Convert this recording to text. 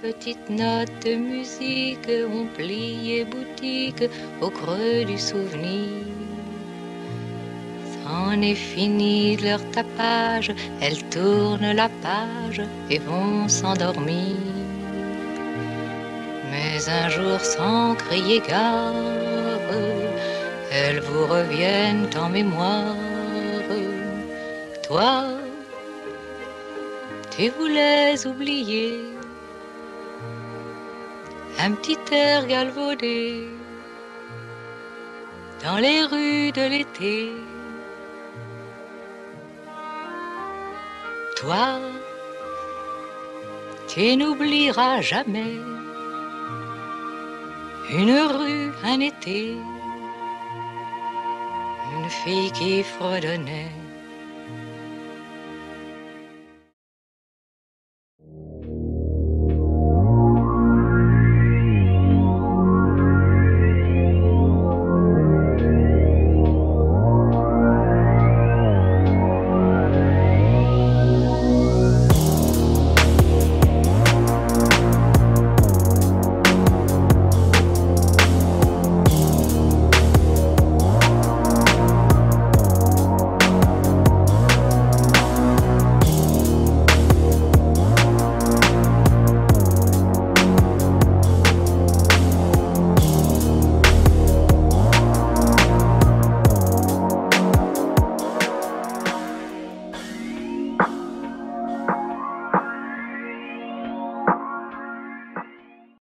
petites notes de musique ont plié boutique au creux du souvenir. C'en est fini de leur tapage, elles tournent la page et vont s'endormir. Mais un jour sans crier gare, elles vous reviennent en mémoire. Toi, tu voulais oublier un petit air galvaudé dans les rues de l'été. Toi, tu n'oublieras jamais une rue, un été, une fille qui fredonnait